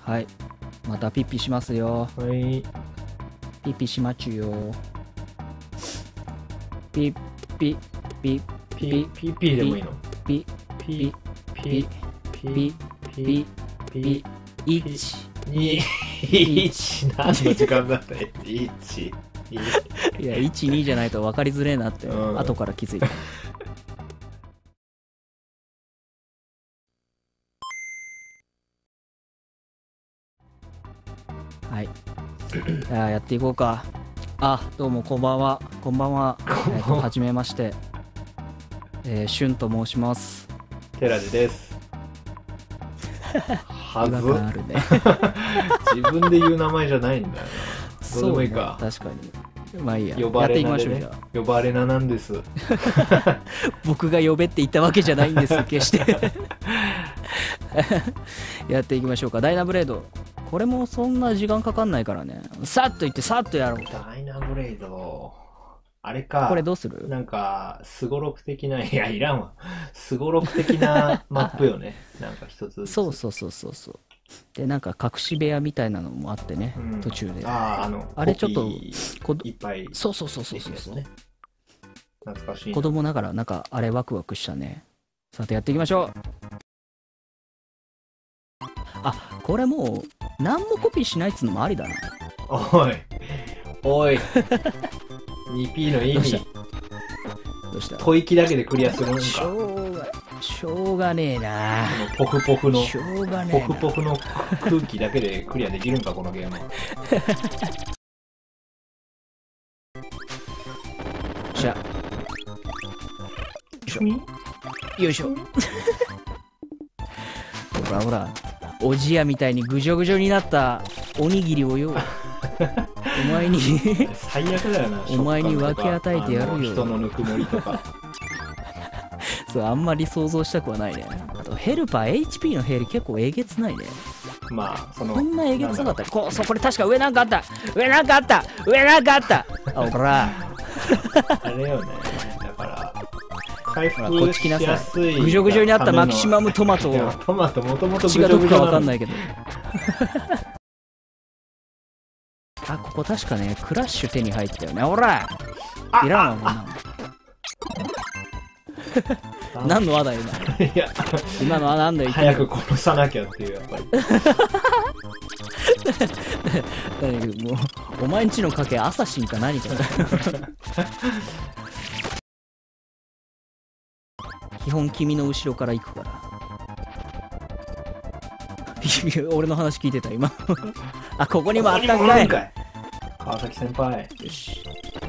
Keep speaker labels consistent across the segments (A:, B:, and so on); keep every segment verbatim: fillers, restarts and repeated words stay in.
A: はい。またピッピしますよ。
B: はい。
A: ピッピしまちゅよ。ピッピピ
B: ピピピでもいいの？
A: ピ
B: ピピ
A: ピピピいち
B: にいち何の時間だったいち
A: いやいちにじゃないと分かりづれえなって、
B: うん、
A: 後から気づいた。はい。じゃあやっていこうか。あ、どうもこんばんは。こんばんは。えっとはじめまして。えー、しゅんと申します。
B: 寺地です。はず。
A: あるね。
B: 自分で言う名前じゃないんだよな。どうでもいいか。
A: ね、確かに。まあいいや。
B: 呼ばれなでね。
A: やっていきましょうじゃあ。
B: 呼ばれななんです。
A: 僕が呼べって言ったわけじゃないんです。決して。やっていきましょうか。ダイナブレード。これもそんな時間かかんないからね。さっといってさっとやろう。
B: ダイナブレード。あれか。
A: これどうする？
B: なんか、すごろく的な、いや、いらんわ。すごろく的なマップよね。なんか一つずつ。
A: そうそうそうそうそう。で、なんか隠し部屋みたいなのもあってね、うん、途中で。
B: ああ、あの、
A: あれちょっと、
B: こいっぱい。
A: そうそうそうそうそう。
B: ね、懐かしい。
A: 子供ながら、なんか、あれワクワクしたね。さてやっていきましょう。あ、これもう、何もコピーしないっつうのもありだな。
B: おい。おい。にピー の意味。
A: どうした？
B: 吐息だけでクリアするんか。
A: しょうが、しょうがねえな。
B: ポフポフの、
A: しょうがねえな。
B: ポフポフの空気だけでクリアできるんか、このゲーム。
A: じゃあ。よいしょ。ほらほら、おじやみたいにぐじょぐじょになったおにぎりをよ。お前に
B: 最悪だよな。
A: お前に分け与えてやるよ。
B: 人のぬくもりとか。
A: そう、あんまり想像したくはないね。あとヘルパー エイチピー のヘリ結構えげつないね。
B: まあその
A: こんなえげつなかった。こそこれ確か上なんかあった。上なんかあった。上なんかあった。あ、ほら。
B: あれよね。だから回復
A: こっち来なさ
B: い。
A: ぐじょぐじょにあったマキシマムトマトを。
B: トマトもともと
A: 口がどこかわかんないけど。あ、ここ確かね、クラッシュ手に入ったよね。ほらいらんわ、こんなの。何の輪だよ、今。
B: いや、
A: 今のは何だよ、
B: 早く殺さなきゃっていう、やっぱ
A: り。もう、お前んちの家系、アサシンか何か。基本、君の後ろから行くから。俺の話聞いてた、今。あ、ここにもあったんかい。
B: 川崎先輩。
A: よし。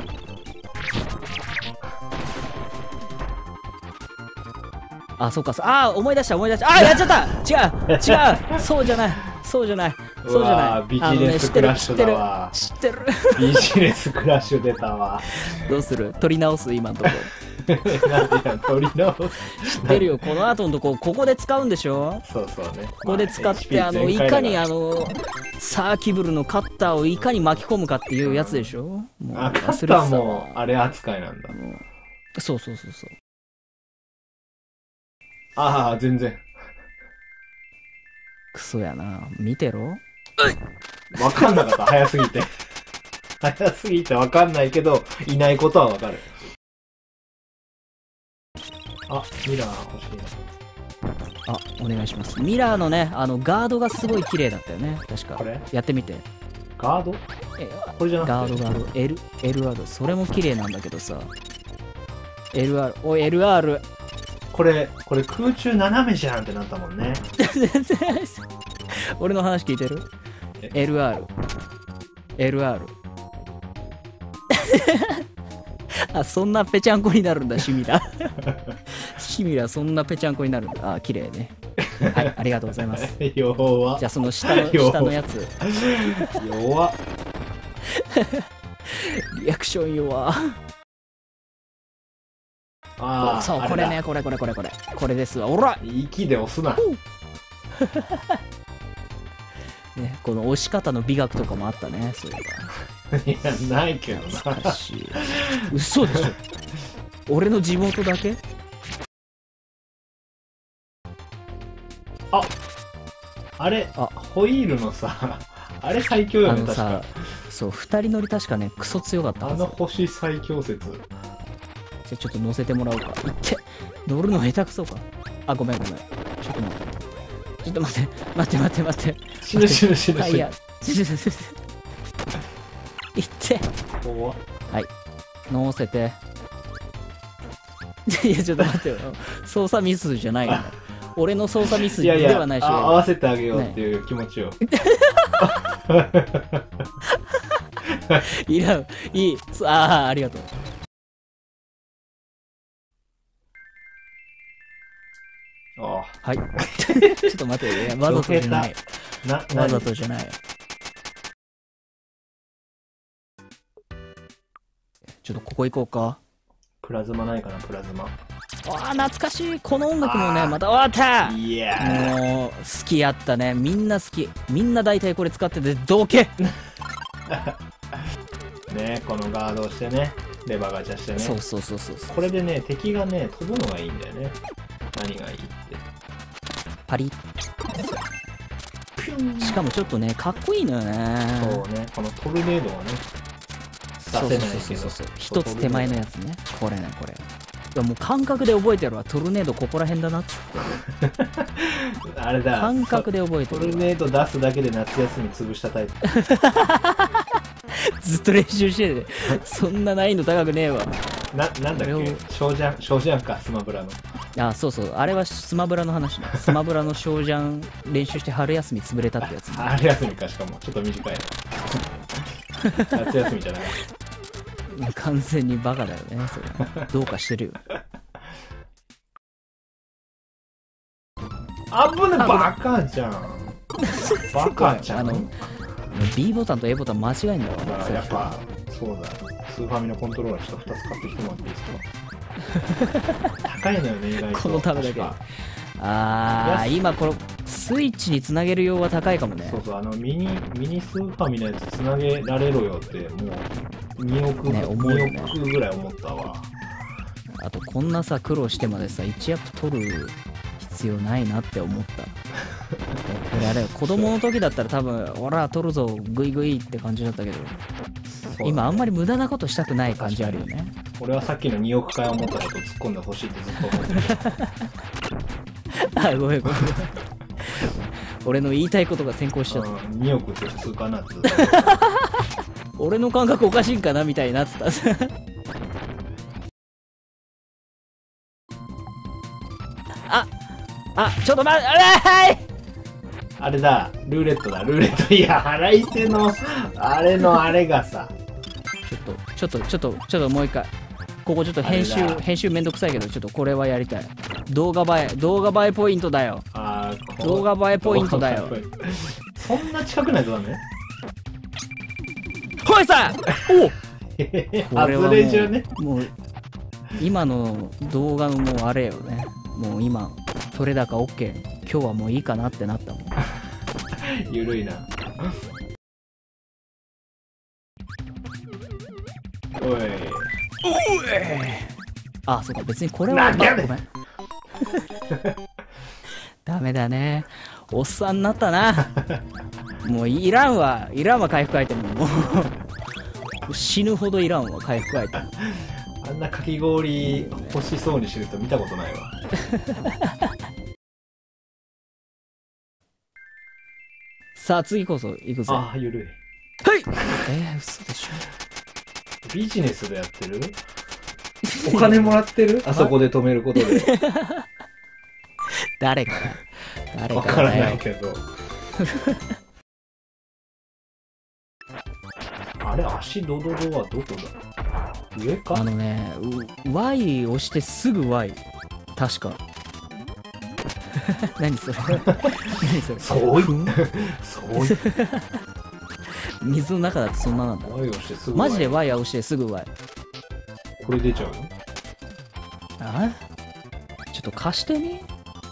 A: あ、そうか、あ、思い出した、思い出した。あ、やっちゃった。違う、違う、そうじゃない、そうじゃない、そうじゃない。
B: ビジネスクラッシュだわ。
A: 知ってる。
B: ビジネスクラッシュ出たわ。
A: どうする？取り直す、今のところ。
B: なんでや、取り直
A: す。知ってるよ、この後のとこ、ここで使うんでしょ？
B: そうそうね。
A: ここで使って、あの、いかにあの、サーキブルのカッターをいかに巻き込むかっていうやつでしょ？もう
B: あ、カッターもあれ扱いなんだ。
A: そうそうそうそう。
B: ああ、全然。
A: クソやな。見てろ。
B: わかんなかった、早すぎて。早すぎてわかんないけど、いないことはわかる。あ、ミラー欲しい
A: な。あ、お願いします。ミラーのね、あの、ガードがすごい綺麗だったよね。確か。
B: これ
A: やってみて。
B: ガード
A: え、
B: これじゃなくて
A: ガード、ガード。L、エルアール。それも綺麗なんだけどさ。エルアール。おい、エルアール。
B: これ、これ空中斜めじゃんってなったもんね。
A: 俺の話聞いてる？ エルアール。エルアール。あ、そんなぺちゃんこになるんだ、シミラ。シミラ、そんなぺちゃんこになるんだ。あ、綺麗ね。はい、ありがとうございます。
B: 弱。
A: じゃあ、その下の、下のやつ。
B: 弱。
A: リアクション弱。
B: ああ、
A: そう、これね、これこれこれこれ。これですわ。おら
B: 息で押すな。
A: ね、この押し方の美学とかもあったね、そうい
B: えば。いや、ないけどな。
A: 懐かしい。嘘でしょ。俺の地元だけ？
B: ああれ、
A: あ
B: ホイールのさ、あれ最強よね、
A: あのさ
B: 確か。
A: そうふたり乗り確かねクソ強かったはず。
B: あの星最強説。
A: じゃあちょっと乗せてもらおうか。いって乗るの下手くそか。あごめんごめん。ちょっと待ってちょっと待って待って待って待って。
B: 死ぬ死ぬ死ぬ死ぬ。
A: タイヤちょちょちょちょいって
B: 怖っ。
A: 乗せて。いやちょっと待ってよ。操作ミスじゃないよね。俺の操作ミス
B: いやいや、
A: ではないし。
B: あ合わせてあげようっていう気持ちを。
A: いらん。いい。そああ、ありがとう。
B: あ
A: はい。ちょっと待って。いやわざとじゃない。
B: あ。な、
A: わ
B: な
A: ざとじゃない。ちょっとここ行こうか。
B: プラズマないかな、プラズマ。
A: ああ、懐かしい。この音楽もね、
B: あー
A: また、終わった
B: いやー。
A: もう、好きやったね。みんな好き。みんな大体これ使ってて、どけ
B: ね、このガードをしてね、レバーガチャしてね。
A: そうそうそうそうそう。
B: これでね、敵がね、飛ぶのがいいんだよね。何がいいって。
A: パリッ。しかもちょっとね、かっこいいのよね。
B: そうね、このトルネードはね、
A: そう
B: 出せないけど
A: そうそうそう。一つ手前のやつね。これね、これ。いやもう感覚で覚えてるわ。トルネードここら辺だなっつって。
B: あれだ、
A: 感覚で覚えてるわ。
B: トルネード出すだけで夏休み潰したタイプ。
A: ずっと練習してて。そんな難易度高くねえわ。
B: な、なんだっ
A: これを
B: け少ジャン、少ジャンか、スマブラの。
A: あ、そうそう。あれはスマブラの話ね。スマブラの少ジャン練習して春休み潰れたってやつ、ね。
B: 春休みか、しかも。ちょっと短い。夏休みじゃない。
A: 完全にバカだよね、それ。どうかしてるよ。
B: あぶね、バカじゃん。バカじゃん。
A: あの、B ボタンと A ボタン間違えんだわ。
B: だからやっぱ、そうだ。スーファミのコントローラーちょっとふたつ買ってきてもらっていいですか。高いのよね、意外と。
A: このためだけ
B: 確か
A: あー、今このスイッチにつなげる用は高いかもね。
B: そうそう、あのミニ、ミニスーファミのやつつなげられろよって、もうにおく、
A: ね思うよね
B: におくぐらい思ったわ。
A: あとこんなさ苦労してまでさいちアップ取る必要ないなって思ったこれあれ子供の時だったら多分俺ら取るぞグイグイって感じだったけど、今あんまり無駄なことしたくない感じあるよね。
B: 俺はさっきのにおく回思ったこと突っ込んでほしいってずっと思ってた。
A: あごめんごめん俺の言いたいことが先行しちゃった、
B: うん、におくって普通かなってずっと
A: 俺の感覚おかしいんかなみたいになってたああちょっと待ってあれーい
B: あれだ、ルーレットだ、ルーレット。いや、腹いせの、あれのあれがさ。
A: ちょっとちょっとちょっとちょっともう一回ここちょっと編集
B: あれだ
A: 編集めんどくさいけどちょっとこれはやりたい。動画映え動画映えポイントだよ。
B: あー
A: 動画映えポイントだよ。
B: そんな近くないとダメ
A: ほいさおこれは
B: 外れじゃね。
A: もうもう今の動画のもうあれよね。もう今取れ高 OK 今日はもういいかなってなったもん。
B: ゆるいな。おい。
A: あそうか別にこれは
B: なんでやねん
A: ごめんダメだねおっさんになったなもういらんわいらんわ回復アイテムもう死ぬほどいらんわ回復アイテム。
B: あんなかき氷欲しそうにしてる人見たことないわ。
A: さあ次こそ行くぜ。
B: ああ、ゆるい。
A: はいえー、嘘でしょ。
B: ビジネスでやってるお金もらってるあそこで止めることで。
A: 誰から誰
B: わ
A: か
B: かららない
A: だよ。
B: けど。あれ、足ドドドはどこだ上か
A: あのねう Y 押してすぐ Y 確か何それ何それ
B: そうい
A: ふん
B: そうい
A: 水の中だってそんななんだ。
B: ワイをしてすぐ
A: マジで
B: ワ
A: Y 押してすぐ Y。
B: これ出ちゃうの
A: あちょっと貸してみ。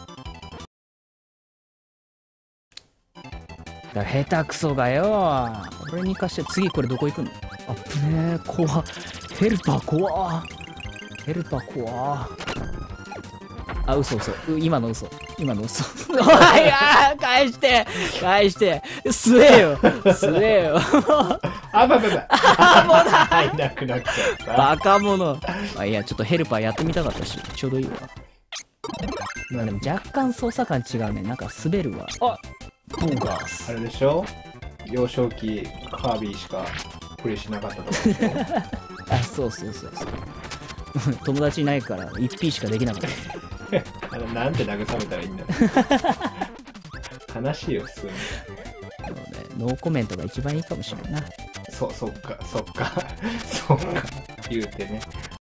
A: だから下手くそがよ。俺に貸して次これどこ行くの。あっぶねえ怖っ。ヘルパー怖っ。ヘルパー怖っ。あ嘘嘘う今の嘘今の嘘。おい、あー返して返して吸えよ吸えよ
B: あ、ばばば。あ、もうだ。いなくなっちゃった。
A: バカ者。あ、いや、ちょっとヘルパーやってみたかったし、ちょうどいいわ。まあでも若干操作感違うね。なんか滑るわ。あ、ボーガース。
B: あれでしょ、幼少期カービィしかプレイしなかったとかでしょ
A: あ、そうそうそうそう。友達いないから いちピー しかできなかった。
B: あのなんて慰めたらいいんだろ悲しいよ普通に。
A: そうね、ノーコメントが一番いいかもしれんな。
B: そ、そっか、そっか、そっか、言うてね。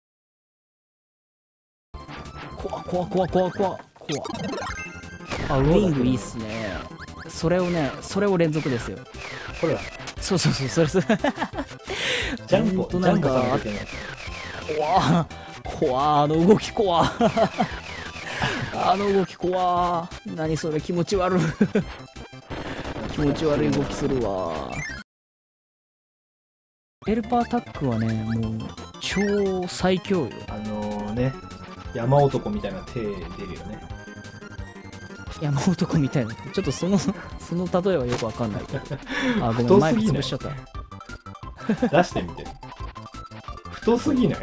A: 怖怖怖怖怖怖。あ、ウィングいいっすね。それをね、それを連続ですよ。
B: ほら、
A: そうそうそう、それそれ。
B: ジャンプ、
A: ほんと
B: ジャンプ
A: なんか
B: されてない。
A: 怖怖あの動き怖あの動き怖何それ気持ち悪い気持ち悪い動きするわ。ヘルパータックはね、もう超最強よ。
B: あのー、ね、山男みたいな手出るよね。
A: 山男みたいな。ちょっとそのその例えはよくわかんないけど。あ、ごめん、マイク
B: 太すぎない
A: 潰しちゃった。
B: 出してみて。太すぎない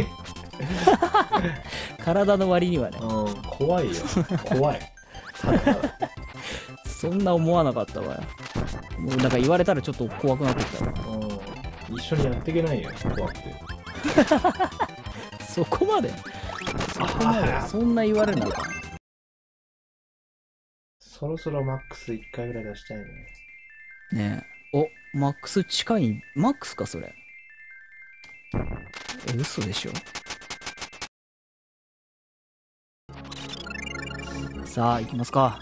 A: 体の割にはね。
B: うん、怖いよ。怖い。ただただ
A: そんな思わなかったわ。もうなんか言われたらちょっと怖くなってきたわ。
B: うん、一緒にやっていけないよ、怖くて。
A: そこまでそこまでそんな言われなか。
B: そろそろマックスいっかいぐらい出したいね。
A: ねえ。お、マックス近い。マックスか、それ。え、嘘でしょ。さあ、行きますか。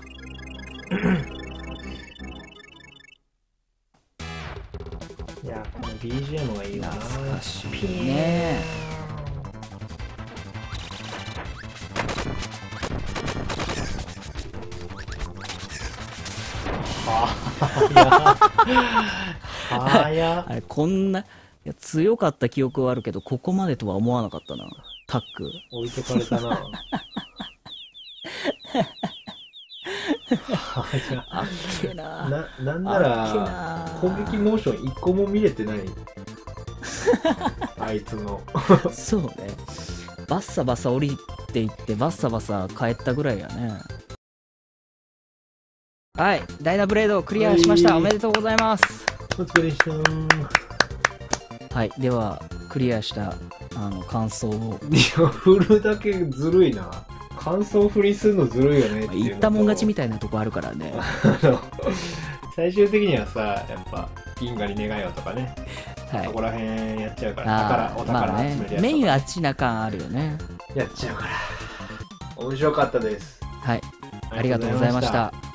B: いや、この ビージーエム がいいな。
A: 懐かしい
B: ピーン
A: ね。
B: はや。
A: あれ、こんな、いや強かった記憶はあるけど、ここまでとは思わなかったな。タック。
B: 置いてかれたな。はや。
A: あっけな。
B: な、なんな
A: あっけ
B: ら、
A: な。
B: 攻撃モーション一個も見れてない。あいつの。
A: そうね。バッサバサ降りていって、バッサバサ帰ったぐらいやね。はい、ダイナブレードをクリアしました。
B: はい
A: おめでとうございます。
B: お疲れでしたー。
A: はい、では、クリアしたあの感想を。
B: いや、振るだけずるいな。感想振りするのずるいよねっていうのと。
A: 言ったもん勝ちみたいなとこあるからね。
B: あの最終的にはさ、やっぱ銀河に願いをとかね、
A: はい
B: そこら辺やっちゃうから
A: あー
B: 宝お宝
A: まあ
B: 集めるやつとか、
A: ね、メインあっちな感あるよね。
B: やっちゃうから面白かったです。
A: はい、ありがとうございました。